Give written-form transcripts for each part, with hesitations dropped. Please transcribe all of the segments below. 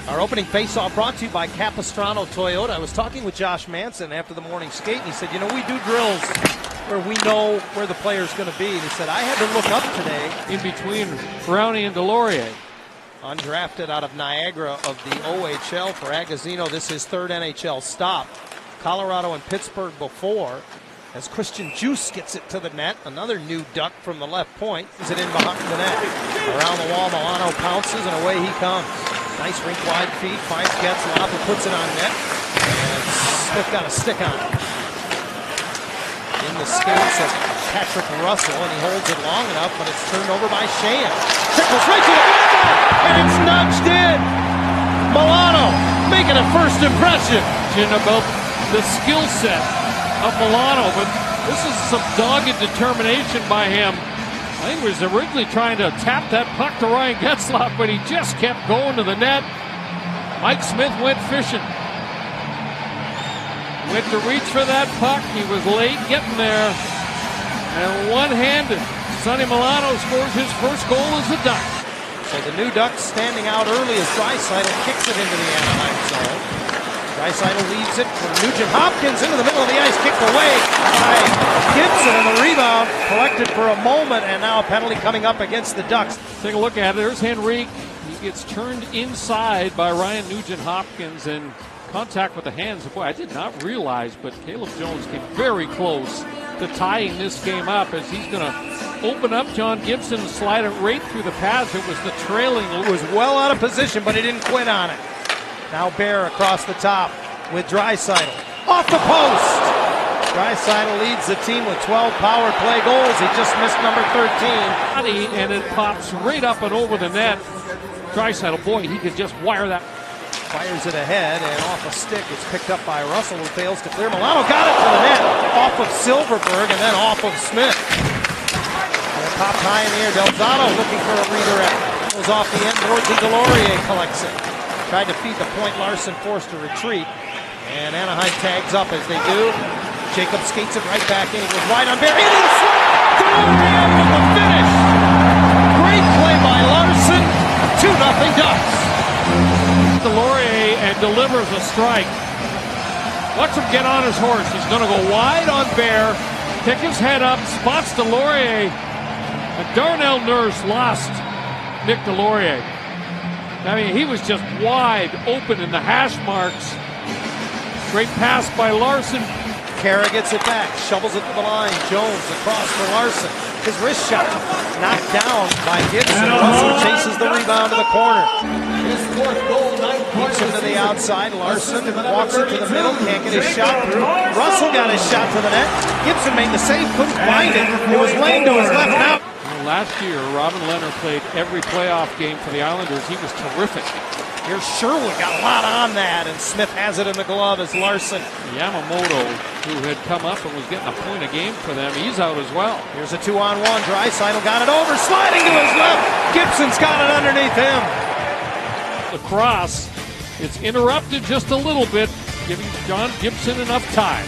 Our opening face-off brought to you by Capistrano Toyota. I was talking with Josh Manson after the morning skate, and he said, you know, we do drills where we know where the player's going to be. And he said, I had to look up today. In between Brownie and Delorier. Undrafted out of Niagara of the OHL for Agazzino. This is his third NHL stop. Colorado and Pittsburgh before. As Christian Juice gets it to the net. Another new duck from the left point. Is it in behind the net? Around the wall, Milano pounces, and away he comes. Nice rink-wide feed, finds Getzlaf, who puts it on net. And Smith got a stick on it. In the skates of Patrick Russell, and he holds it long enough, but it's turned over by Sheahan. Trickles right to the net, and it's nudged in. Milano making a first impression. About the skill set of Milano, but this is some dogged determination by him. I think he was originally trying to tap that puck to Ryan Getzlaf, but he just kept going to the net. Mike Smith went fishing. Went to reach for that puck. He was late getting there. And one-handed, Sonny Milano scores his first goal as a Duck. So the new Ducks standing out early as Draisaitl kicks it into the Anaheim zone. Draisaitl leaves it from Nugent Hopkins into the middle of the ice, kicked away by Gibson, and the rebound collected for a moment, and now a penalty coming up against the Ducks. Take a look at it. There's Henrique. He gets turned inside by Ryan Nugent Hopkins, and contact with the hands. Boy, I did not realize, but Caleb Jones came very close to tying this game up as he's going to open up John Gibson and slide it right through the pads. It was the trailing. It was well out of position, but he didn't quit on it. Now Bear across the top with Draisaitl. Off the post! Draisaitl leads the team with 12 power play goals. He just missed number 13. And it pops right up and over the net. Draisaitl, boy, he could just wire that. Fires it ahead, and off a stick. It's picked up by Russell, who fails to clear. Milano got it to the net. Off of Silverberg, and then off of Smith. And it popped high in the air. Delzato looking for a redirect. Goes off the end boards, and Delorier collects it. Tried to feed the point. Larson forced to retreat. And Anaheim tags up as they do. Jacob skates it right back in. He goes wide on Bear. In the slot! Delorier with the finish! Great play by Larson. 2-0 Ducks. Delorier and delivers a strike. Watch him get on his horse. He's going to go wide on Bear. Pick his head up. Spots Delorier. And Darnell Nurse lost Nick Delorier. I mean, he was just wide open in the hash marks. Great pass by Larson. Kara gets it back, shovels it to the line. Jones across for Larson. His wrist shot knocked down by Gibson. Russell chases the rebound to the corner. His fourth goal, keeps him to the outside. Larson walks it to the middle, can't get his shot through. Russell got his shot to the net. Gibson made the save, couldn't find it. It was laying to his left now. Last year, Robin Leonard played every playoff game for the Islanders. He was terrific. Here's Sherwood, got a lot on that, and Smith has it in the glove as Larson. Yamamoto, who had come up and was getting a point a game for them, he's out as well. Here's a 2-on-1. Draisaitl got it over, sliding to his left. Gibson's got it underneath him. The cross, it's interrupted just a little bit, giving John Gibson enough time.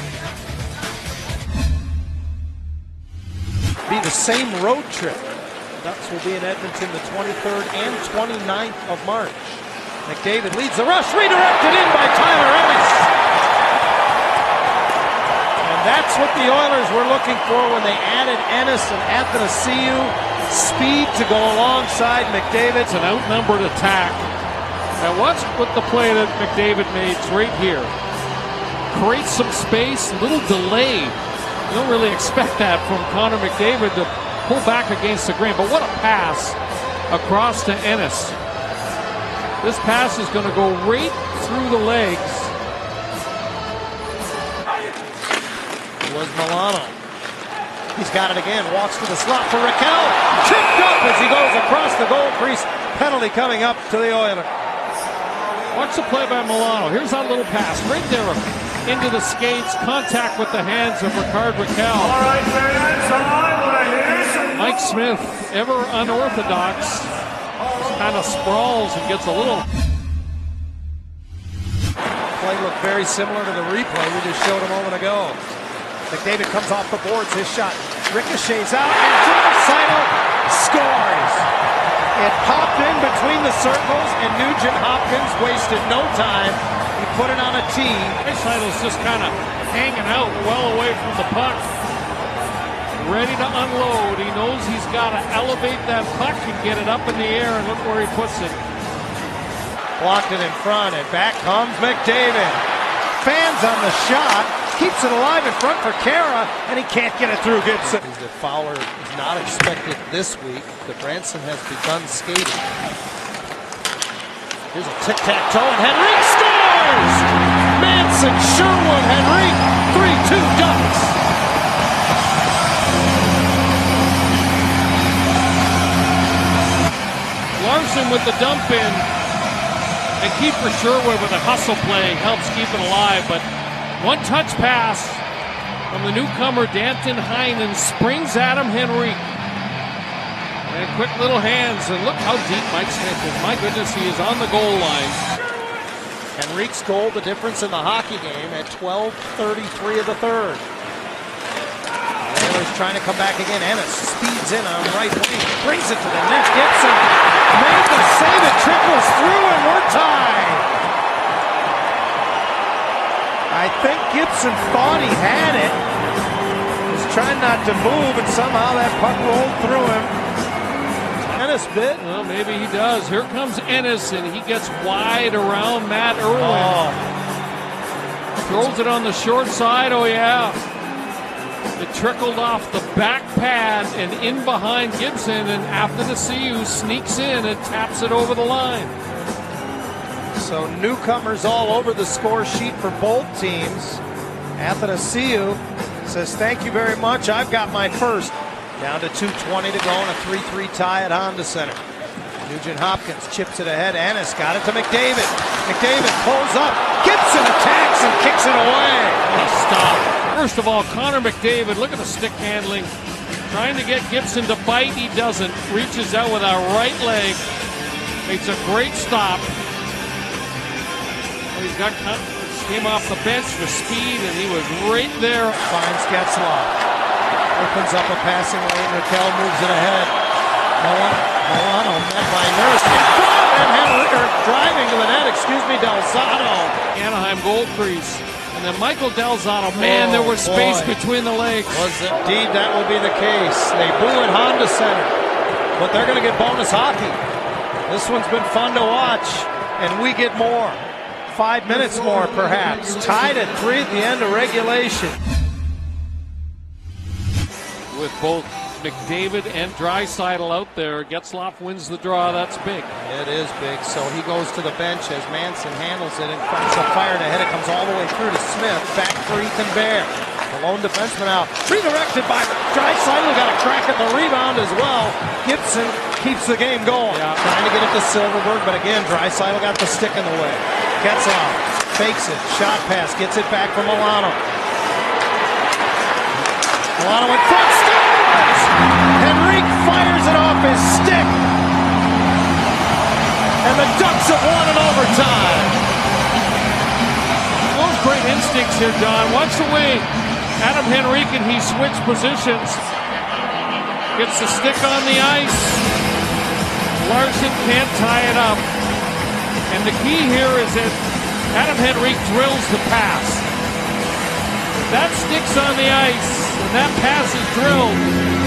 Be the same road trip. Ducks will be in Edmonton the 23rd and 29th of March. McDavid leads the rush, redirected in by Tyler Ennis. And that's what the Oilers were looking for when they added Ennis and Athanasiou. Speed to go alongside McDavid. It's an outnumbered attack. Now watch what the play that McDavid made right here. Creates some space, little delay. You don't really expect that from Connor McDavid to pull back against the grain, but what a pass across to Ennis. This pass is going to go right through the legs. It was Milano. He's got it again, walks to the slot for Raquel. Tripped up as he goes across the goal crease. Penalty coming up to the Oilers. Watch the play by Milano. Here's that little pass right there into the skates. Contact with the hands of Rickard Raquel. All right, Mike Smith, ever unorthodox, kind of sprawls and gets a little. Play looked very similar to the replay we just showed a moment ago. McDavid comes off the boards, his shot ricochets out, and Draisaitl scores. It popped in between the circles, and Nugent Hopkins wasted no time. He put it on a tee. Draisaitl's just kind of hanging out well away from the puck. Ready to unload. He knows he's got to elevate that puck and get it up in the air, and look where he puts it. Blocked it in front, and back comes McDavid. Fans on the shot. Keeps it alive in front for Kara, and he can't get it through Gibson. The Fowler is not expected this week. The Branson has begun skating. Here's a tic-tac-toe, and Henrique scores! Manson, Sherwood, Henrique, 3-2 Ducks. Larson with the dump in, and Kiefer Sherwood with a hustle play helps keep it alive, but one touch pass from the newcomer Danton Heinen springs Adam Henrique. And quick little hands, and look how deep Mike Smith is. My goodness, he is on the goal line. Henrique's goal, the difference in the hockey game at 12:33 of the third. Oilers trying to come back again. Ennis speeds in on right wing, brings it to the net. Gibson made the save. It trickles through, and we're tied. I think Gibson thought he had it. He's trying not to move, and somehow that puck rolled through him. Ennis bit. Well, maybe he does. Here comes Ennis, and he gets wide around Matt Irwin. Throws it on the short side. Oh, yeah. It trickled off the back pad and in behind Gibson, and Athanasiou sneaks in and taps it over the line. So newcomers all over the score sheet for both teams. Athanasiou says, thank you very much. I've got my first. Down to 2:20 to go and a 3-3 tie at Honda Center. Nugent Hopkins chips it ahead. Ennis got it to McDavid. McDavid pulls up. Gibson attacks and kicks it away. Stop. First of all, Connor McDavid, look at the stick handling. Trying to get Gibson to bite. He doesn't. Reaches out with our right leg. Makes a great stop. He's came off the bench for speed, and he was right there. Finds Getzlaf. Opens up a passing lane. Raquel moves it ahead. Milano met by Nurse. In front, and Henrique driving to the net. Del Zotto. Anaheim goal crease. And then Michael Del Zotto. Man, there was space between the legs. Indeed, that will be the case. They boo at Honda Center, but they're going to get bonus hockey. This one's been fun to watch, and we get more. 5 minutes more, perhaps. Tied at 3 at the end of regulation. With both McDavid and Draisaitl out there, Getzlaf wins the draw. That's big. It is big. So he goes to the bench as Manson handles it and finds a fire to head. It comes all the way through to Smith. Back for Ethan Bear. The lone defenseman out. Redirected by Draisaitl. Got a crack at the rebound as well. Gibson keeps the game going. Yeah. Trying to get it to Silverberg, but again, Draisaitl got the stick in the way. Getzlaf fakes it. Shot pass. Gets it back from Milano. Milano in front. Henrique fires it off his stick. And the Ducks have won in overtime. Those great instincts here, Don. Watch the way Adam Henrique and he switch positions. Gets the stick on the ice. Larson can't tie it up. And the key here is that Adam Henrique drills the pass. If that stick's on the ice and that pass is drilled,